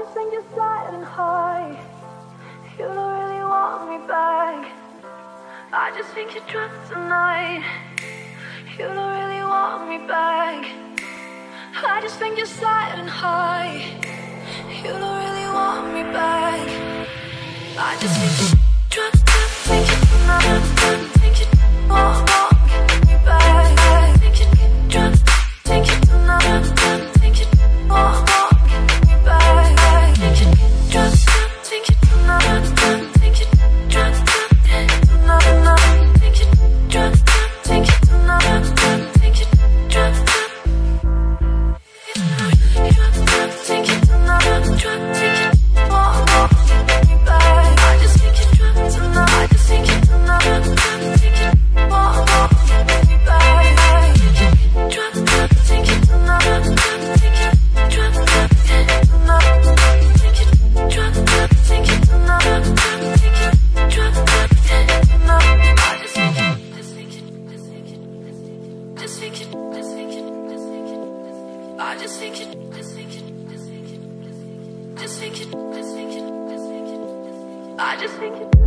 just think you're silent high. You don't really want me back. I just think you're drunk tonight. You don't really want me back. I just think you're silent high. You don't really want me back. I just think you're drunk, think you're not, think you want me back. Think you're drunk, think you're not, think you want me back. Think you're drunk, think you're not, think you're drunk, not, think you're drunk, think you're not, think you're drunk. Think you're not drunk, think you want me back. I just think you're drunk tonight. I just think you're not drunk, think you want me back. Think you're drunk, think you're not drunk, think you're drunk, not, think you're drunk, think you're not drunk, think you're drunk, not. I just think you, just think you, just think you, just think you, just think you, just think you. I just think you, just think you, just think you, just think you, just think you, just think you. I just think you.